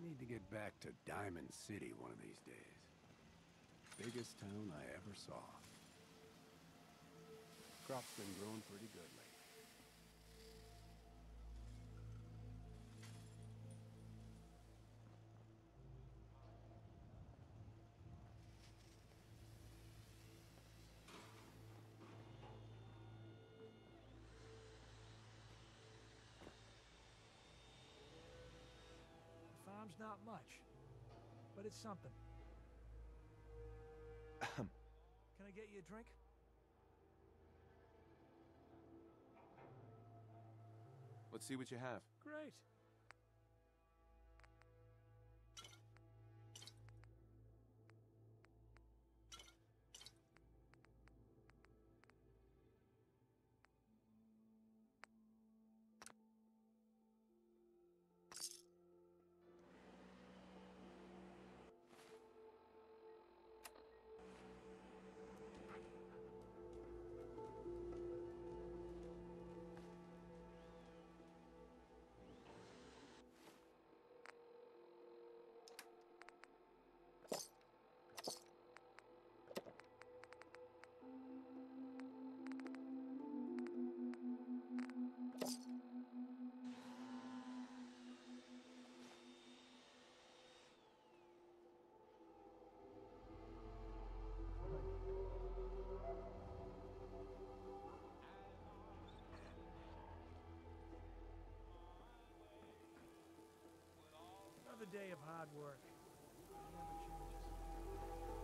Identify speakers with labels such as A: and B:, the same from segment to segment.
A: Need to get back to Diamond City one of these days. Biggest town I ever saw. Crop's been growing pretty good lately.
B: The farm's not much, but it's something. Can I get you a drink?
C: Let's see what you have.
B: Great. Another day of hard work. It never changes.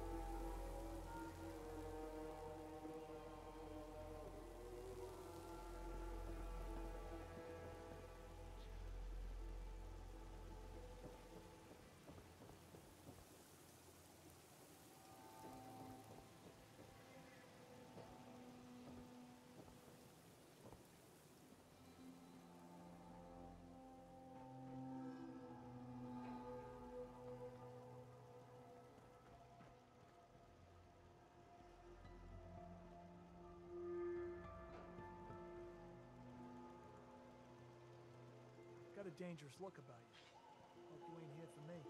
B: Got a dangerous look about you. Hope you ain't here for me.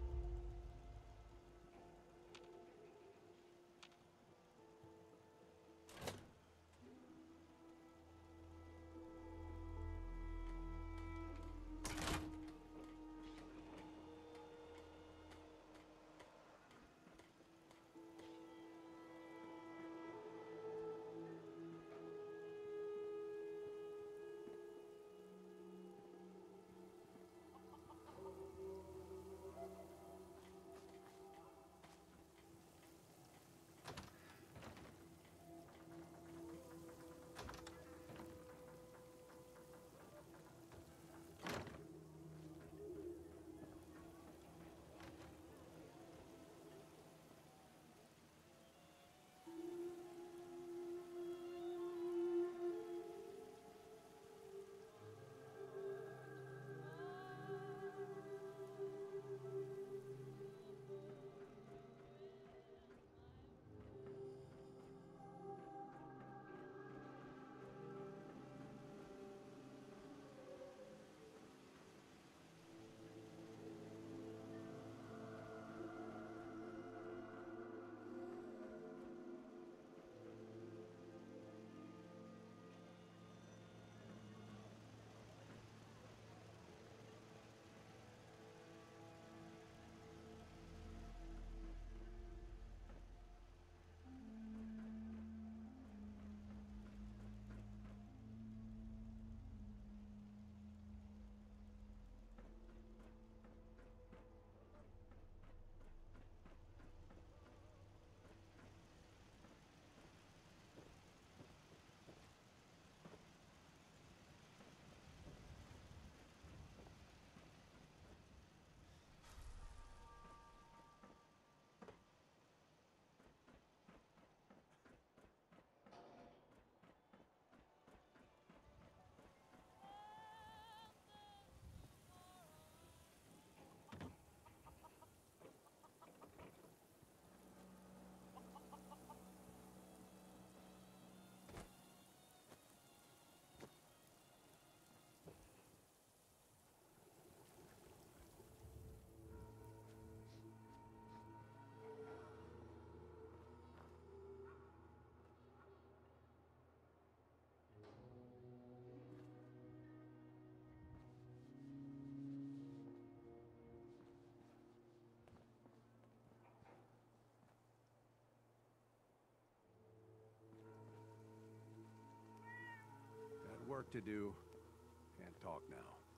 A: work to do. Can't talk now.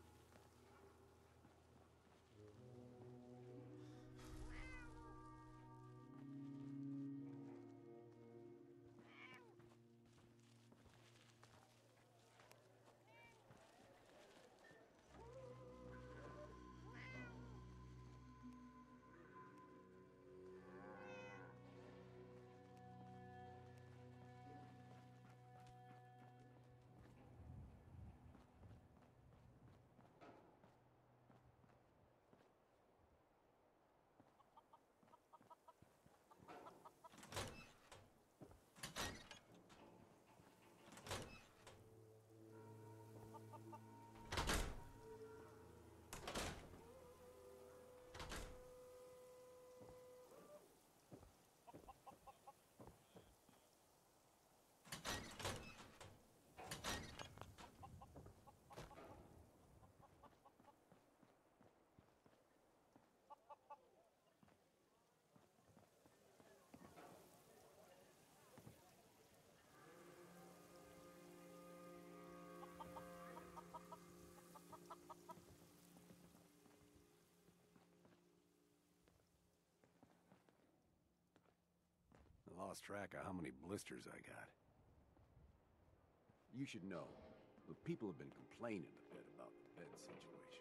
A: I lost track of how many blisters I got. You should know, the people have been complaining a bit about the bed situation.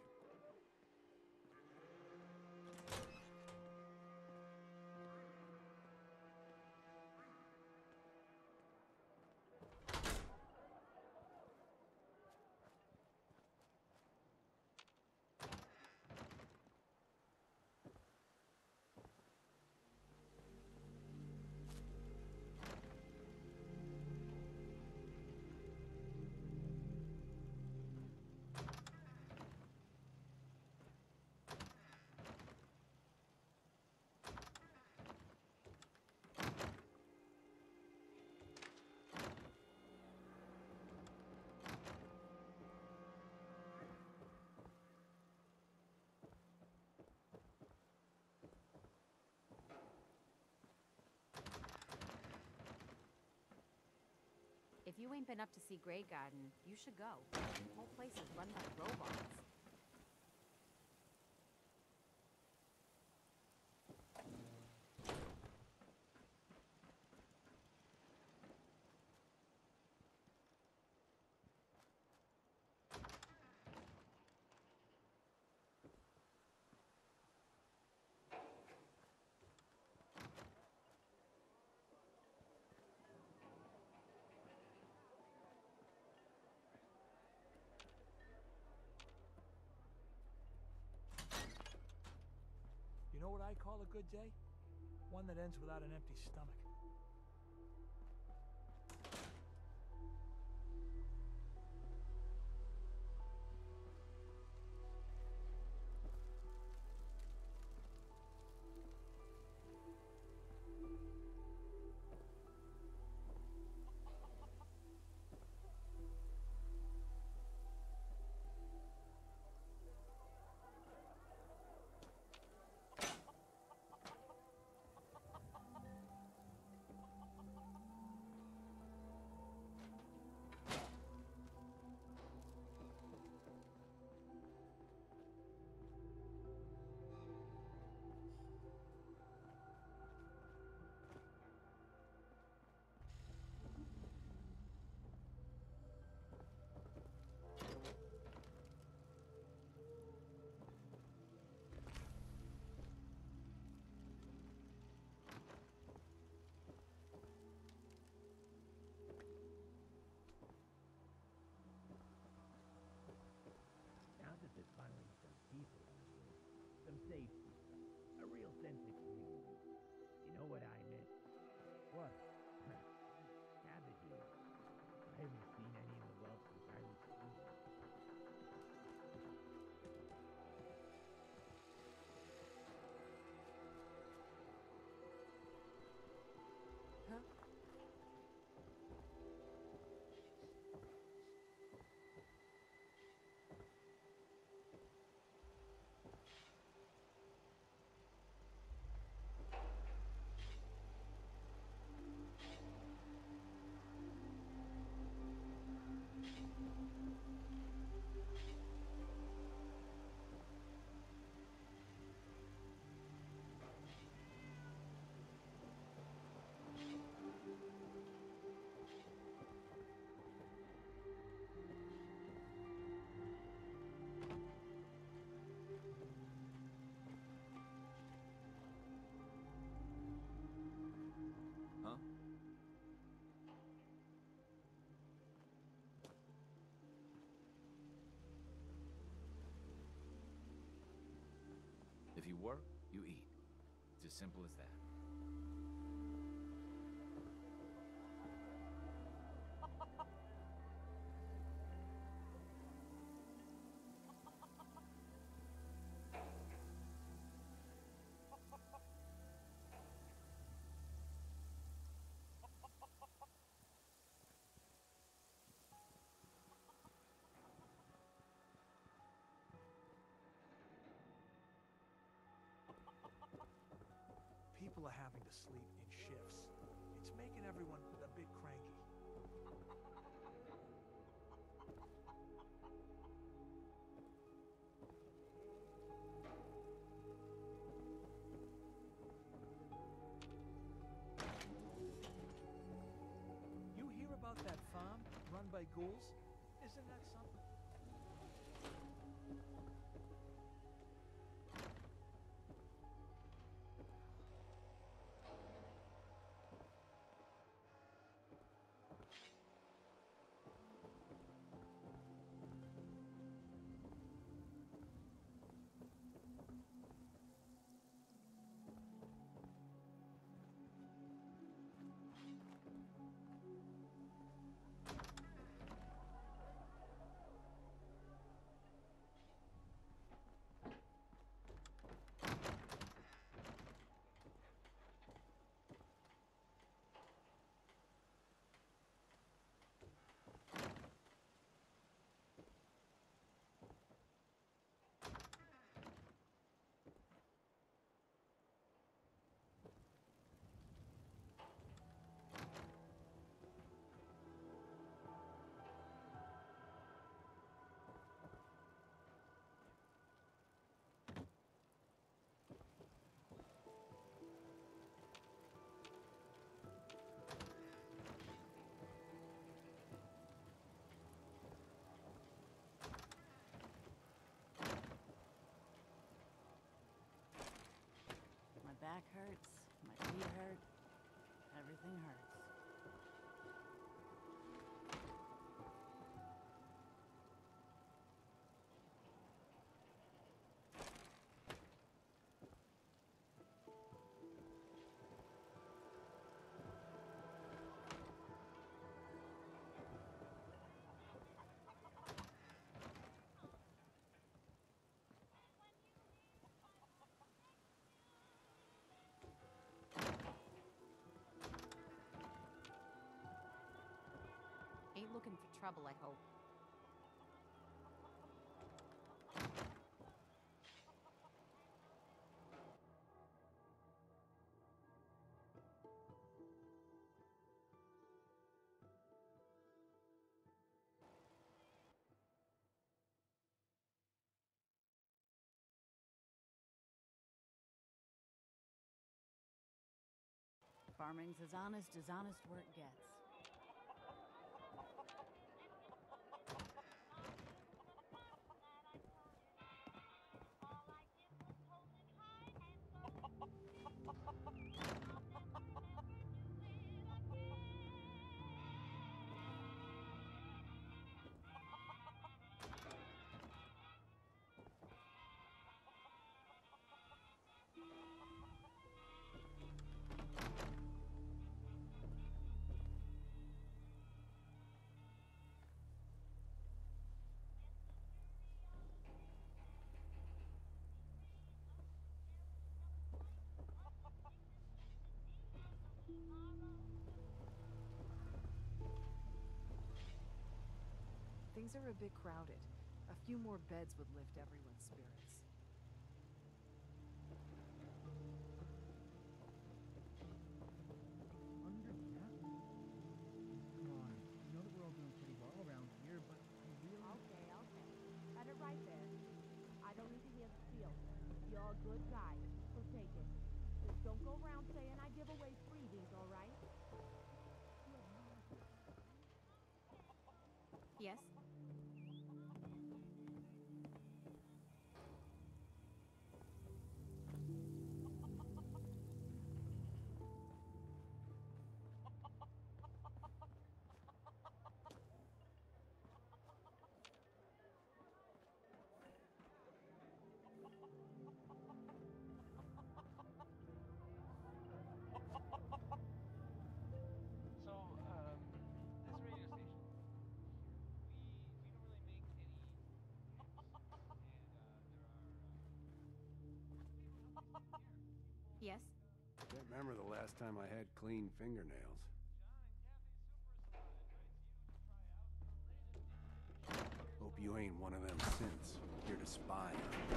D: If you ain't been up to see Grey Garden, you should go. The whole place is run by robots.
B: You know what I call a good day? One that ends without an empty stomach.
E: work, you eat. It's as simple as that.
B: People are having to sleep in shifts. It's making everyone a bit cranky. You hear about that farm run by ghouls? Isn't that something?
D: My back hurts, my feet hurt, everything hurts. Ain't looking for trouble, I hope. Farming's as honest work gets. Things are a bit crowded. A few more beds would lift everyone's spirits.
F: Come on. You know that we're all doing pretty well around here, but I really...
G: Okay. Got it right there. I don't need to hear the spiel. You're a good guy, so take it. Just don't go around saying I give away freebies, all right?
D: Yes?
A: Can't remember the last time I had clean fingernails. Hope you ain't one of them synths here to spy on me.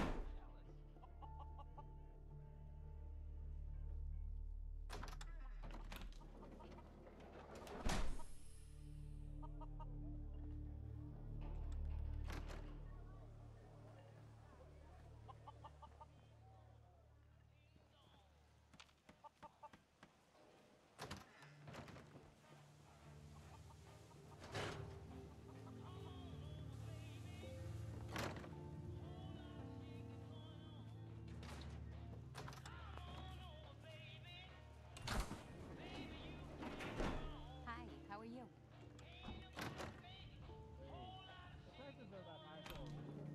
D: Hi, how are you?
H: The prices of that iPhone.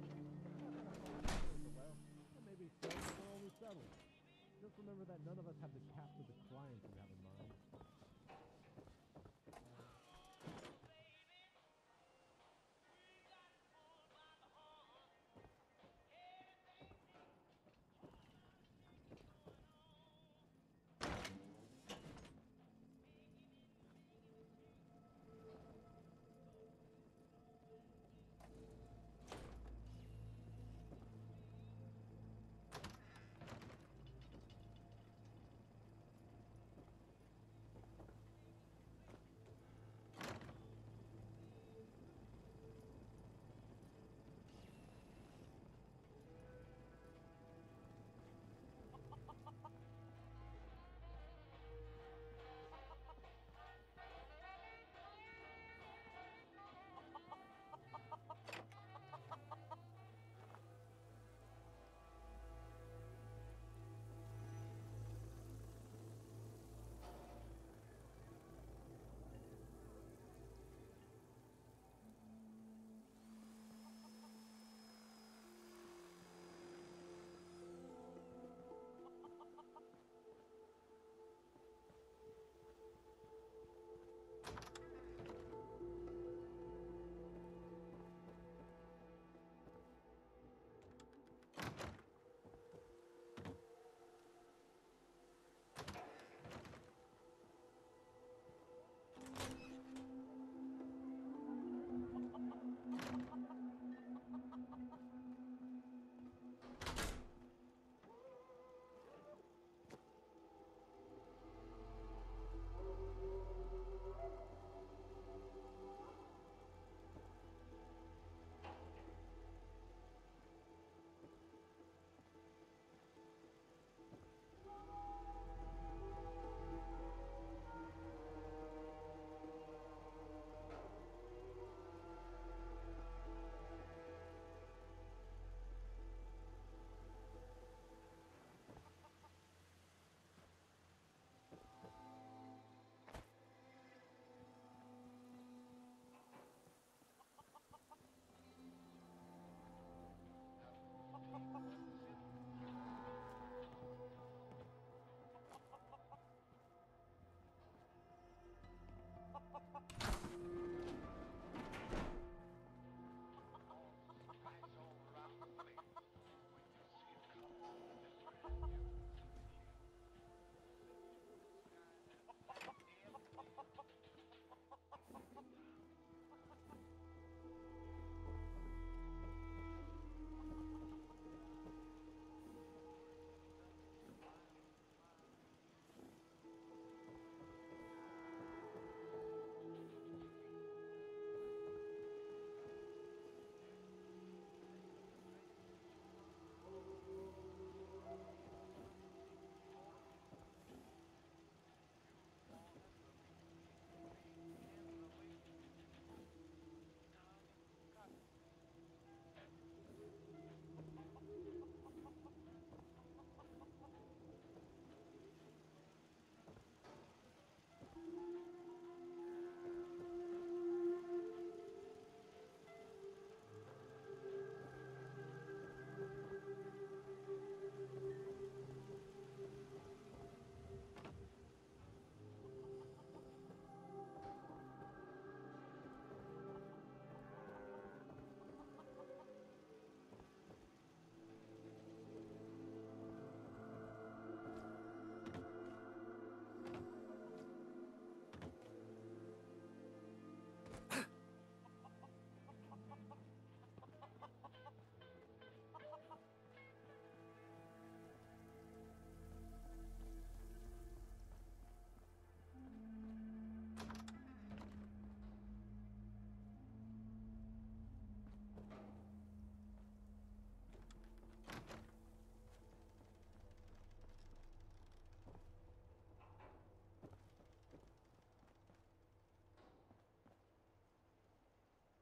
H: And maybe sales are always settled. Just remember that none of us have the caps of the clients you have in mind.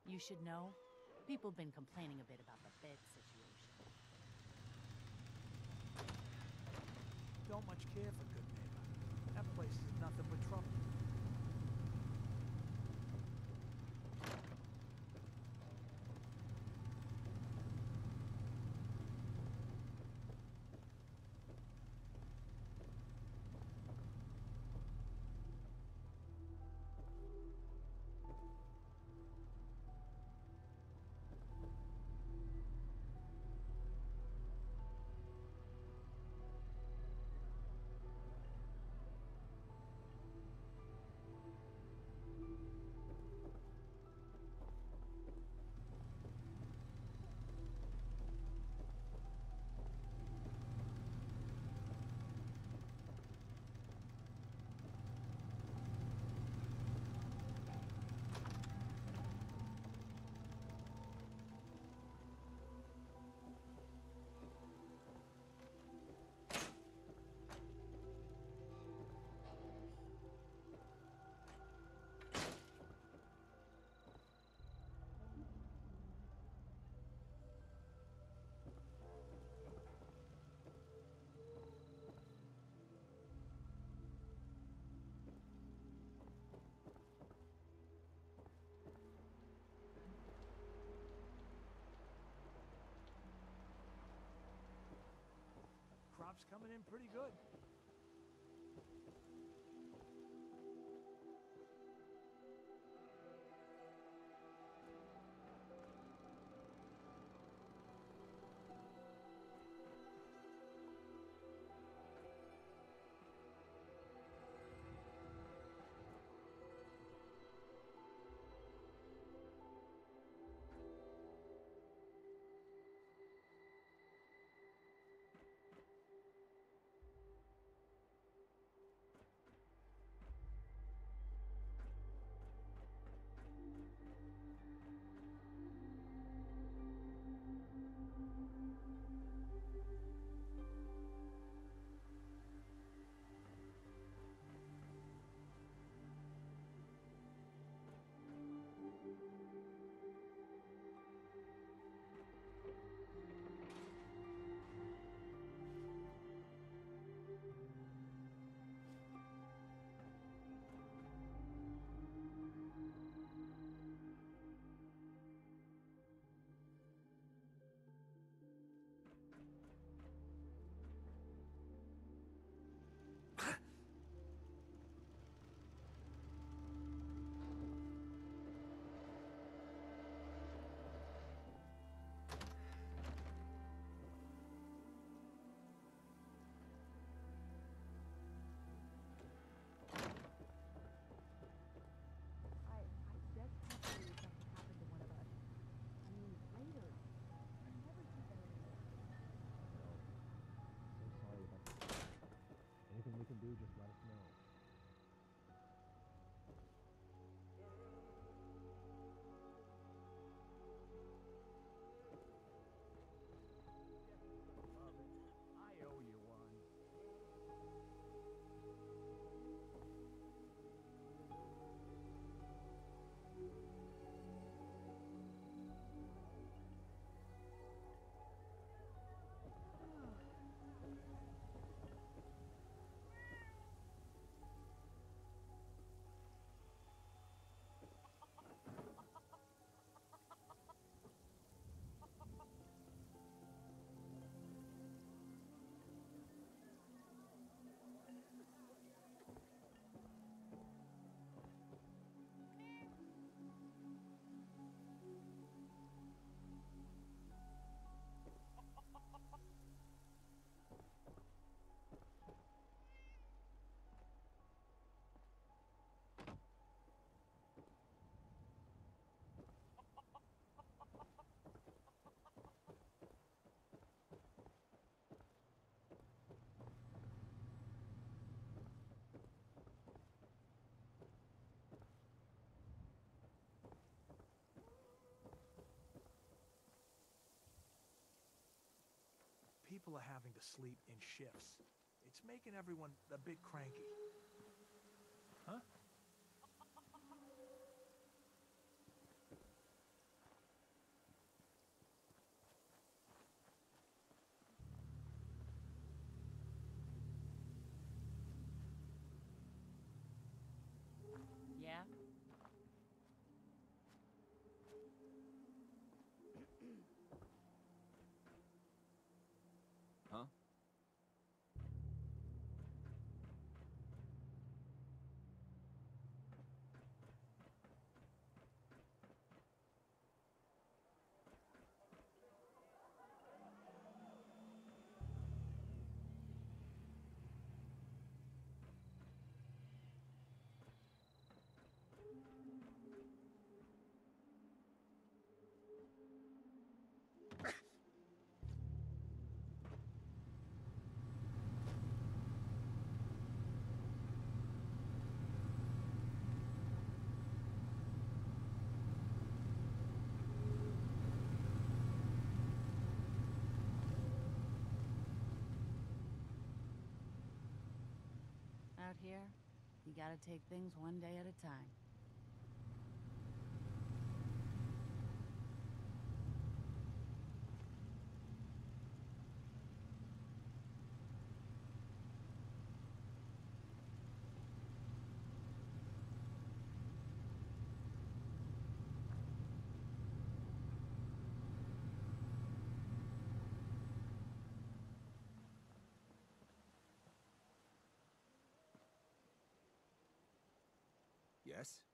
I: You should know, people have been complaining a bit about the bed situation.
B: Don't much care for good neighbor. That place is nothing but trouble. Crop's coming in pretty good.
H: do, just let us know.
B: I owe you one. People are having to sleep in shifts. It's making everyone a bit cranky. Huh?
I: out here, you gotta take things one day at a time.
A: Yes?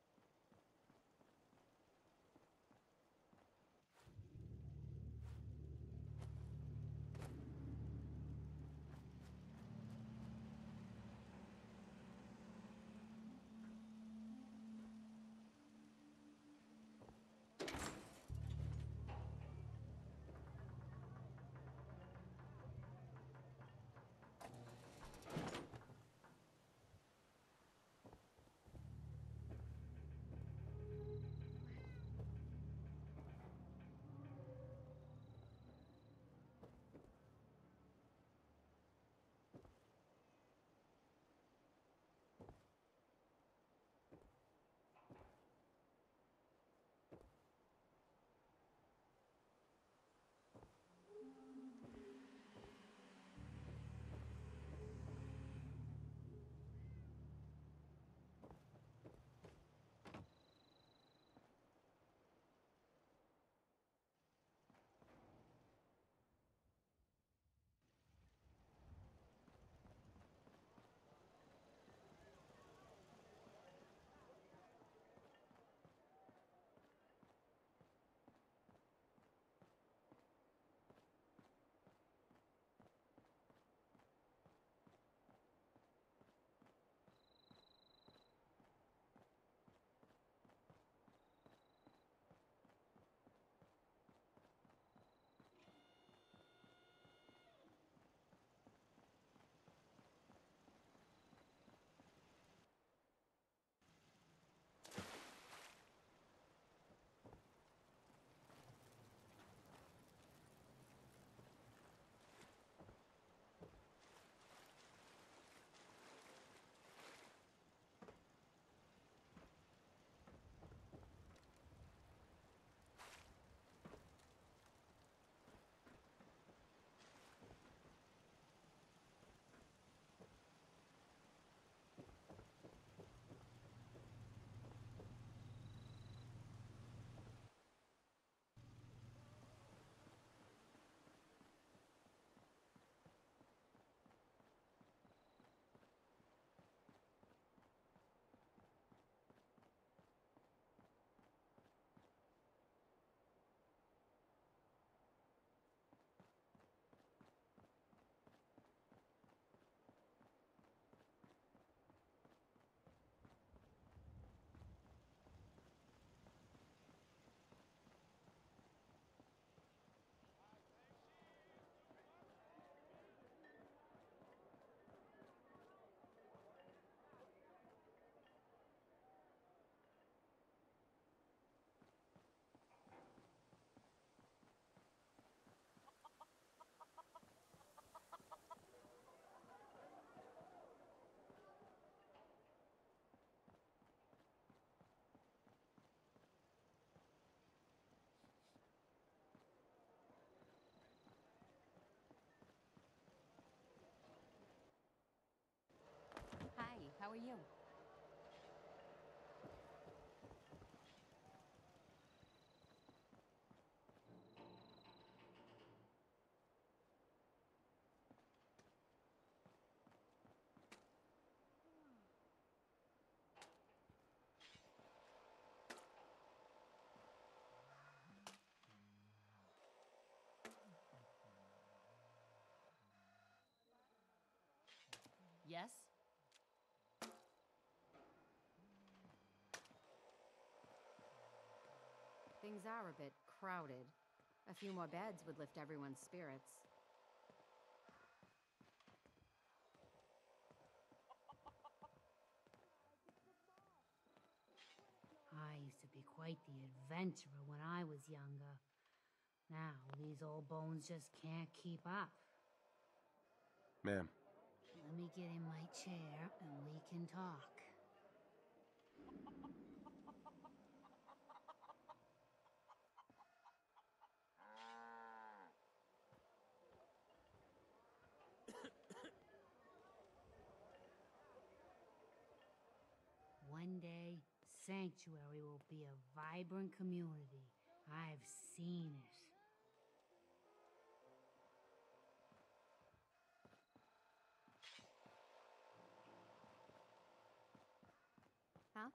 D: Hi, how are you?
I: Yes?
D: Things are a bit crowded. A few more beds would lift everyone's spirits.
J: I used to be quite the adventurer when I was younger. Now, these old bones just can't keep up.
C: Ma'am.
J: me get in my chair and we can talk. One day, Sanctuary will be a vibrant community. I've seen it.
D: Huh?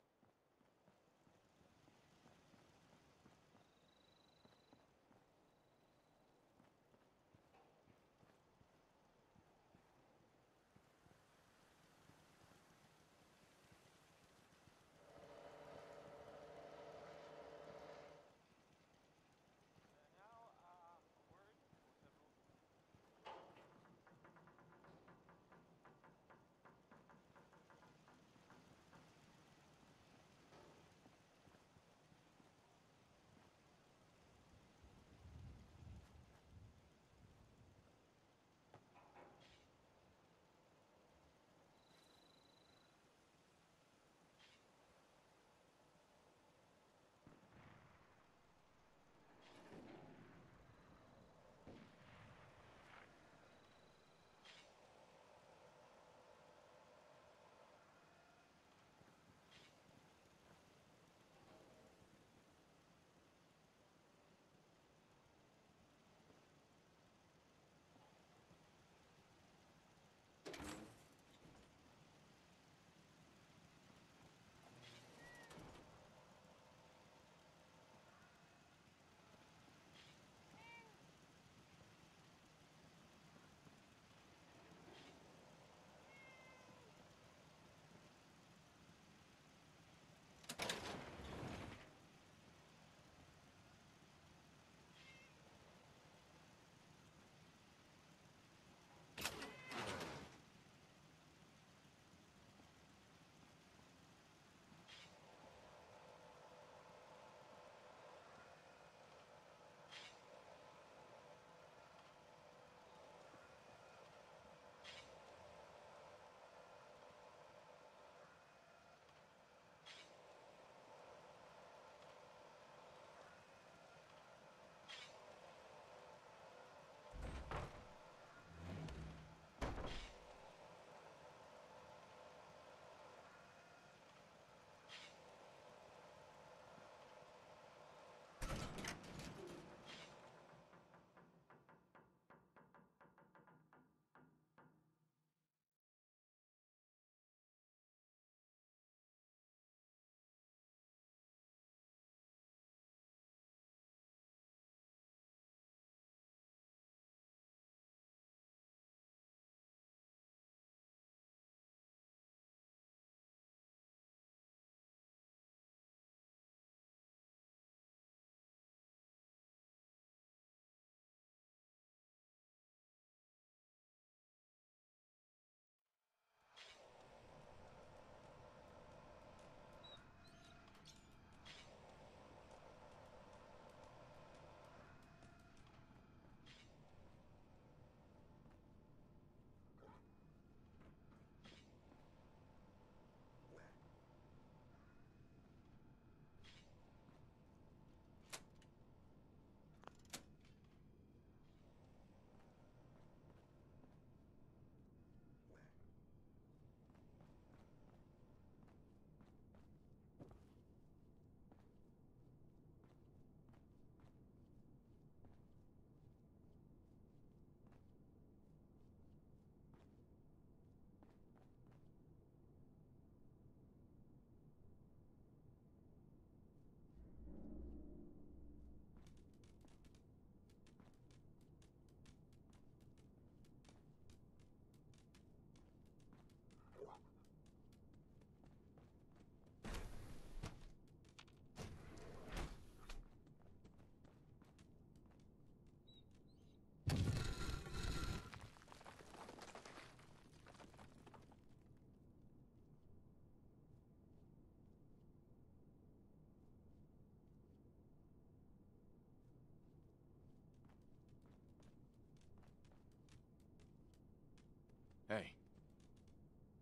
C: Hey,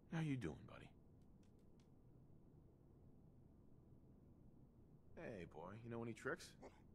C: How you doing, buddy? Hey, boy, you know any tricks?